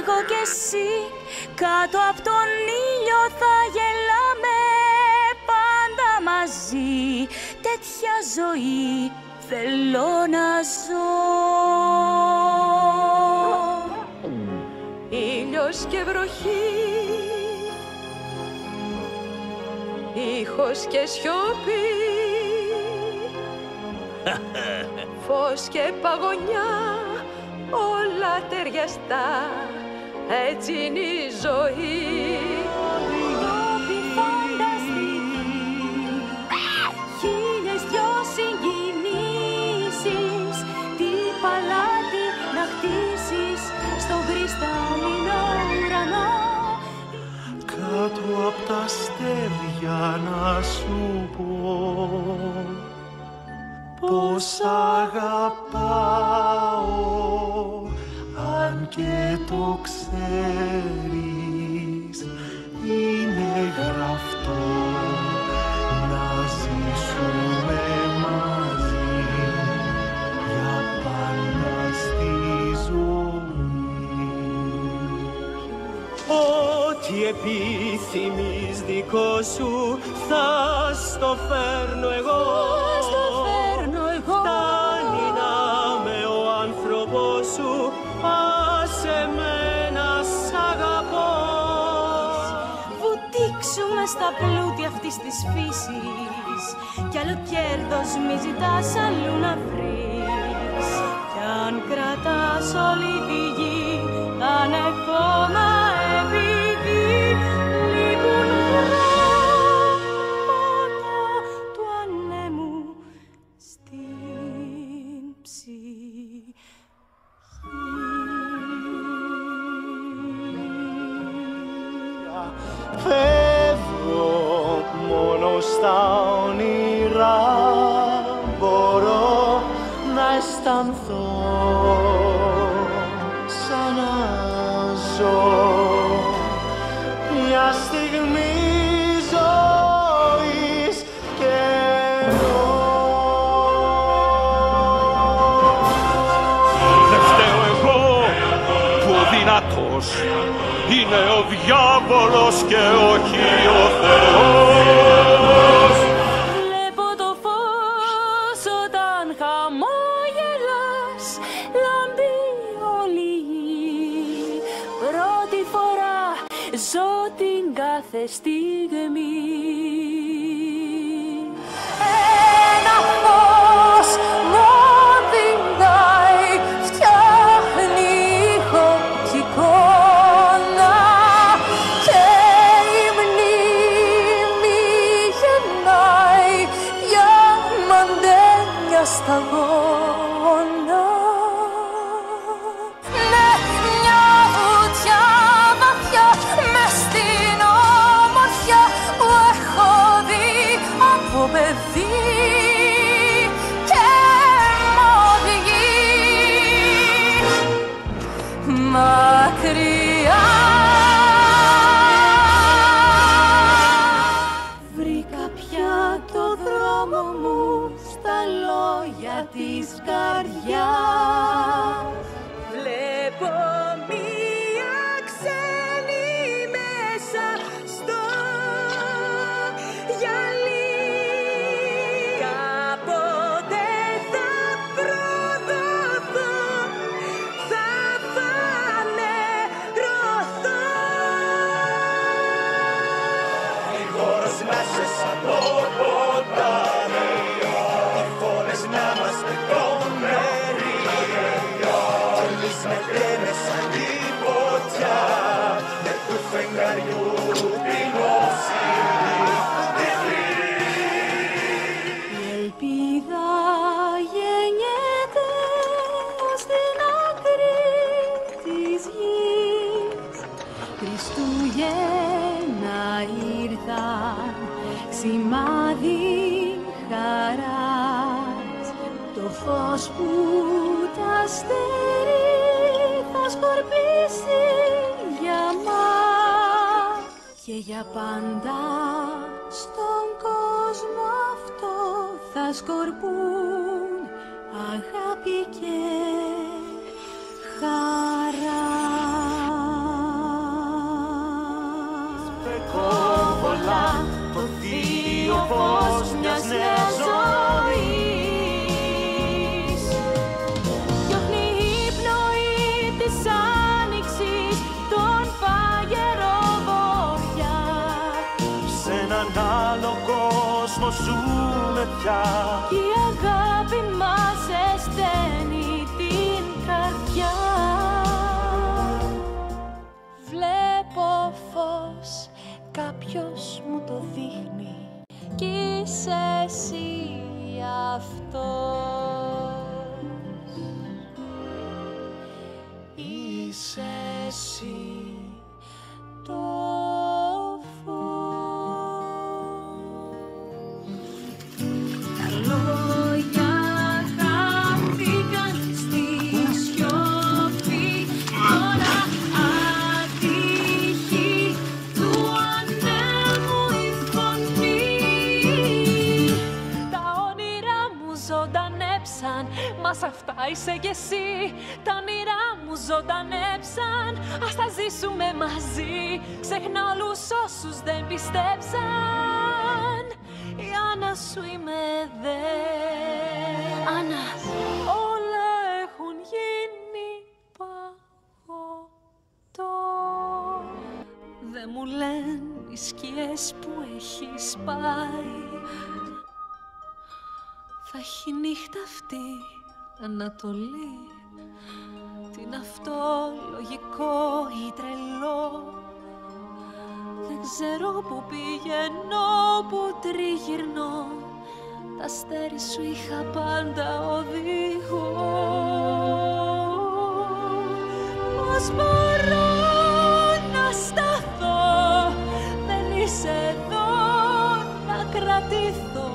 εγώ κι εσύ, κάτω από τον ήλιο θα γελάμε πάντα μαζί. Τέτοια ζωή θέλω να ζω. Ήλιος και βροχή, ήχος και σιωπή, φως και παγωνιά, όλα ταιριαστά, έτσι είναι η ζωή. Ευρώπη φανταστική, χίλιες δυο συγκινήσεις, τι παλάτι να χτίσεις στον κρυσταλλινό ουρανό. Κάτω απ' τα αστέρια να σου πω πως αγαπάω, αν και το ξέρεις, είναι γραφτό να ζήσουμε μαζί για πάντα στη ζωή. Ό,τι επιθυμείς δικό σου θα στο φέρνω εγώ. Φτάνει να είμαι ο άνθρωπος σου, άσε με να σ' αγαπώ. Βουτήξουμε στα πλούτη αυτής της φύσης, κι άλλο κέρδος μη ζητάς αλλού να βρεις. Κι αν κρατάς όλη τη γη, ανεχόμα επειδή λείπουν γράμματα του ανέμου στην ψυχή. Φεύγω μόνο στα όνειρα, μπορώ να αισθανθώ σαν να ζω μια στιγμή ζωής καιρό. Δεν φταίω εγώ που ο δυνατός είναι ο διάβολος και όχι ο Θεός. Βλέπω το φως όταν χαμόγελας, λάμπει όλη η γη. Πρώτη φορά ζω την κάθε στιγμή. Ένα φως μου οδηγάει, φτιάχνει ήχο κι εικόνα, και η μνήμη γεννάει διαμαντένια σταγόνα. Ναι, μια βουτιά βαθιά μες στην ομορφιά που έχω δει από παιδί και μ' οδηγεί μακριά. Βρήκα πια το δρόμο μου στα λόγια της καρδιάς. Βλέπω μία ξένη μέσα στο γυαλί. Κάποτε θα προδοθώ, θα φανερωθώ. Γρήγορος να σε σαν το ποτάμι, οι φωνές να μας τρομεροί, όλες με τρέμες σαν τη φωτιά, με του φεγγαριού την όψη Η ελπίδα γεννιέται στην άκρη της γης. Χριστούγεννα ήρθαν, σημάδι χαράς. Το φως που τα αστέρι θα σκορπίσει για μας και για πάντα στον κόσμο αυτό θα σκορπούν αγάπη και χαρά. ζούμε πια. Κι η αγάπη μας εσταίνει την καρδιά. Βλέπω φως, κάποιος μου το δείχνει κι είσαι εσύ αυτός. Είσαι εσύ το Μας αυτά είσαι κι εσύ. Τα όνειρά μου ζωντανέψαν. Ας τα ζήσουμε μαζί. Ξεχνά όλους όσους δεν πιστέψαν. Η Άννα σου είμαι δε. Άννα. Όλα έχουν γίνει παγωτό. Δεν μου λένε οι σκιές που έχεις πάει. Θα έχει νύχτα αυτή Ανατολή. Τι είναι αυτό, λογικό ή τρελό? Δεν ξέρω που πηγαίνω, που τριγυρνώ. Τα αστέρι σου είχα πάντα οδηγό. Πώς μπορώ να σταθώ? Δεν είσαι εδώ να κρατηθώ.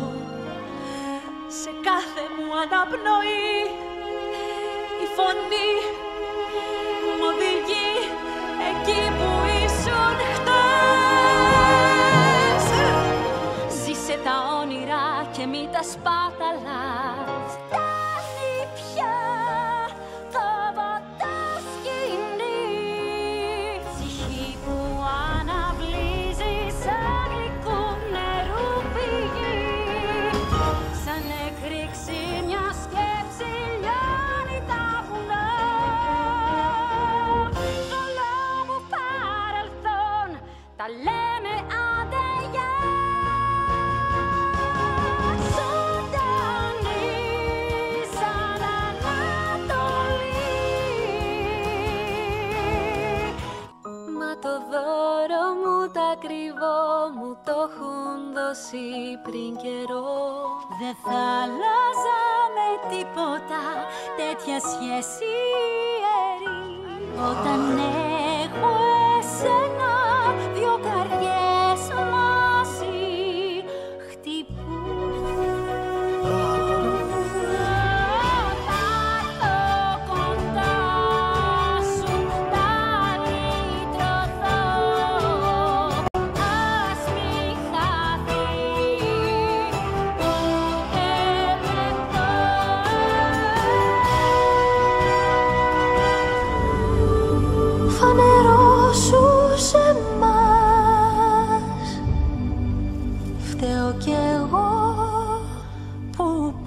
Σε κάθε μου αναπνοή η φωνή μου οδηγεί εκεί που ήσουν χτες. Ζήσε τα όνειρα και μη τα σπάταλας. Φτάνει πια το βατάσκηνη. Ψυχή που αναβλύζει σαν γλυκού νερού πηγή. Σαν έκρηξη μια σκέψη λιώνει τα βουνά. Στο λόγο παρελθόν τα λέμε άντε γεια. Ζωντανή σαν Ανατολή. Μα το δώρο μου το ακριβό μου το έχουν δώσει πριν καιρό. Δεν θα άλλαζα με τίποτα τέτοια σχέση ιερή. Όταν έχω εσένα, δυο καρδιές μαζί χτυπούν. Θα έρθω κοντά σου, θα λυτρωθώ. Ας μη χαθεί φανερώσου σε μας. Φταίω κι εγώ που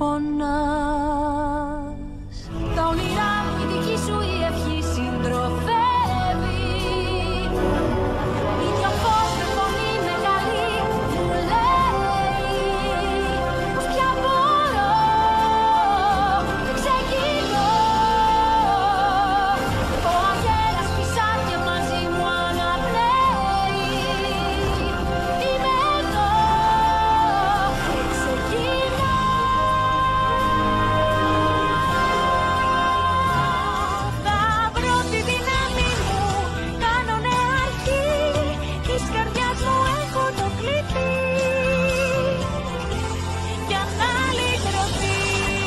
πονάς. Τα όνειρά μου η δική σου η ευχή συντροφεύει. Ίδιο φως με φωνή μεγάλη μου λέει πως πια μπορώ, δεν ξεκινώ. Ο αγέρας φυσά και μαζί μου αναπνέει. Είμαι εδώ, δεν ξεκινώ. Θα βρω τη δύναμη μου, κάνω νέα αρχή. Της καρδιάς μου έχω το κλειδί για να λυτρωθεί.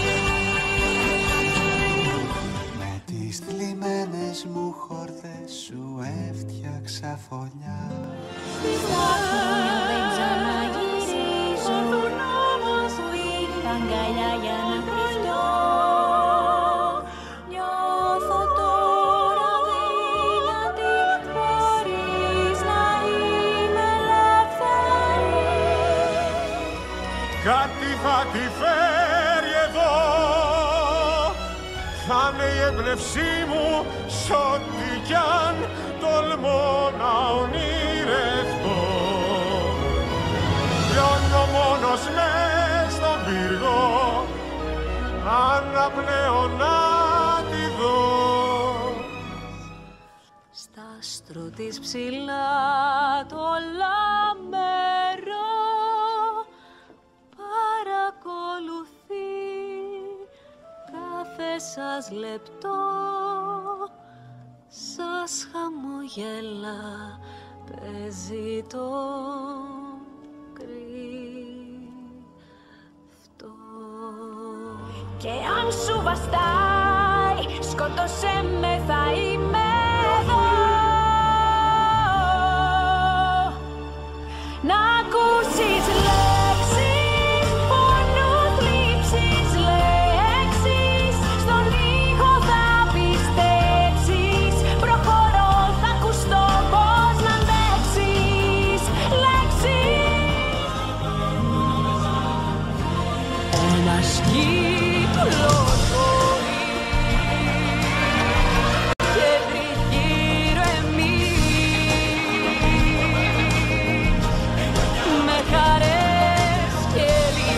Με τις θλιμμένες μου χόρδες σου έφτιαξα φωλιά. Στις δάφνη δεν ξαναγυρίζω, όμως που είχα αγκαλιά για να κρυφτώ. Νιώθω τώρα δυνατή, χωρίς να είμαι ελεύθερη. Κάτι θα τη φέρει εδώ. Θα είναι η έμπνευσή μου σ' ό,τι κι αν τολμώ να ονειρευτώ. Λιώνω μόνο μόνος μες στον πύργο, αναπνέω να τη δω. Στα άστρο της ψηλά το λαμπερό παρακολουθεί κάθε σας λεπτό, σας χαμογέλα παίζει το κρυφτό. Και αν σου βαστάει, σκότωσέ με, θα είμαι εδώ. Να ακούσεις λέξεις, πόνου θλίψεις, λέξεις, στον ήχο θα πιστέψεις. Προχωρώ, θα ακουστώ πώς να αντέξεις. Λέξεις. Ένας κύκλος ζωή και τριγύρω εμείς, με χαρές και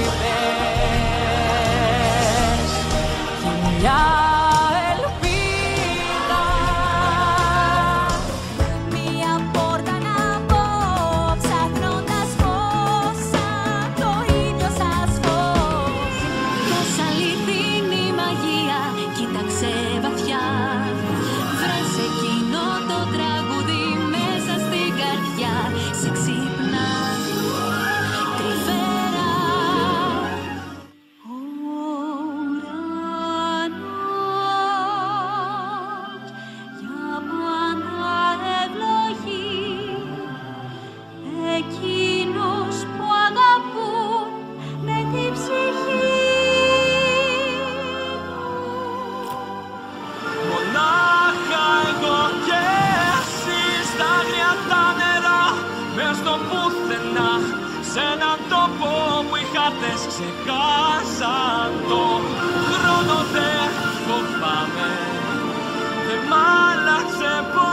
λυπές και μια ελπίδα. Μια πόρτα να μπω, ψάχνοντας φως σαν το ίδιο σας φως. Πως αληθινή μαγεία, κοίταξε βαθιά. Βρες εκείνο το τραγούδι μέσα στην καρδιά. Σε ξύπνα τρυφερά. Ο ουρανός για πάντα ευλογεί εκείνους που αγαπούν με τη ψυχή Μονάχα εγώ και εσύ στα άγρια τα νερά, μες στο πουθενά, σε έναν τόπο που οι χάρτες ξεχάσαν το χρόνο. Δεν φοβάμαι, δεν μ' άλλαξε ποτέ.